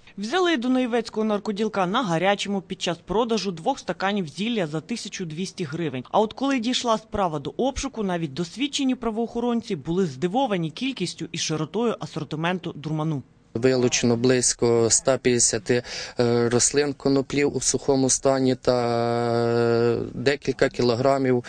Взяли дунаєвецького наркоділка на гарячому під час продажу 2 стаканів зілля за 1200 гривень. А от коли дійшла справа до обшуку, навіть досвідчені правоохоронці були здивовані кількістю і широтою асортименту дурману. Вилучено близько 150 рослин коноплів у сухому стані та декілька кілограмів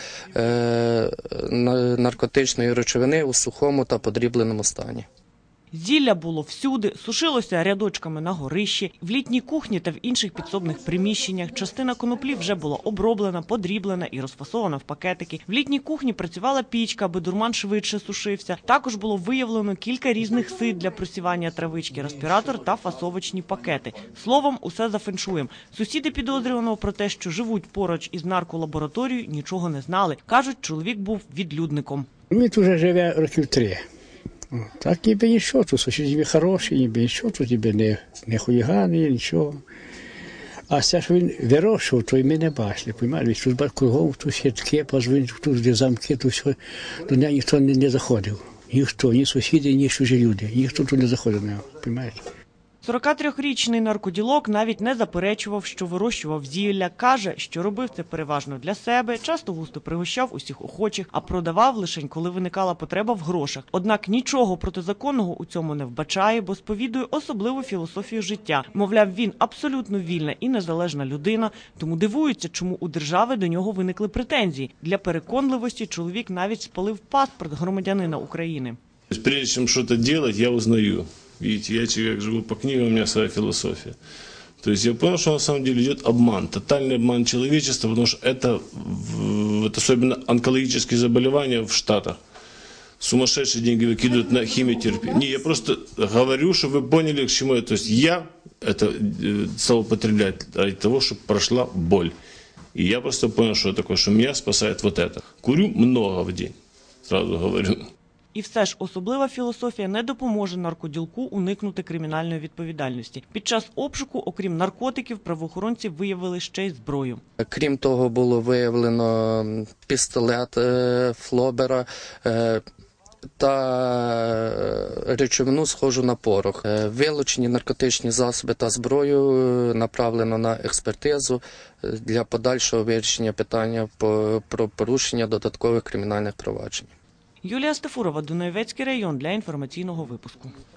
наркотичної речовини у сухому та подрібленому стані. Зілля було всюди, сушилося рядочками на горищі, в літній кухні та в інших підсобних приміщеннях. Частина коноплі вже була оброблена, подріблена і розфасована в пакетики. В літній кухні працювала пічка, аби дурман швидше сушився. Також було виявлено кілька різних сит для просівання травички, респіратор та фасовочні пакети. Словом, усе за феншуєм. Сусіди підозрюваного про те, що живуть поруч із нарколабораторією, нічого не знали. Кажуть, чоловік був відлюдником. Він тут вже живе років 3. Так ніби нічого, тут сусід ніби хороший, ніби нічого, тут ніби не хулігани, нічого. А все, що він вирощував, то й ми не бачили, розумієте? Тут кругом, тут сітки, тут де замки, тут все, до нього ніхто не заходив. Ніхто, ні сусіди, ні чужі люди, ніхто тут не заходив до нього, розумієте? 43-річний наркоділок навіть не заперечував, що вирощував зілля. Каже, що робив це переважно для себе, часто густо пригощав усіх охочих, а продавав лише, коли виникала потреба в грошах. Однак нічого протизаконного у цьому не вбачає, бо сповідує особливу філософію життя. Мовляв, він абсолютно вільна і незалежна людина, тому дивується, чому у держави до нього виникли претензії. Для переконливості чоловік навіть спалив паспорт громадянина України. Прежде чем что-то делать, я узнаю. Видите, я человек, живу по книгам, у меня своя философия. То есть я понял, что на самом деле идет обман, тотальный обман человечества, потому что это особенно онкологические заболевания в Штатах. Сумасшедшие деньги выкидывают на химиотерапию. Не, я просто говорю, чтобы вы поняли, к чему это. То есть я это стал употреблять ради того, чтобы прошла боль. И я просто понял, что такое, что меня спасает вот это. Курю много в день, сразу говорю. І все ж особлива філософія не допоможе наркоділку уникнути кримінальної відповідальності. Під час обшуку, окрім наркотиків, правоохоронці виявили ще й зброю. Крім того, було виявлено пістолет Флобера та речовину, схожу на порох. Вилучені наркотичні засоби та зброю направлено на експертизу для подальшого вирішення питання про порушення додаткових кримінальних проваджень. Юлія Стафурова, Дунаєвецький район, для інформаційного випуску.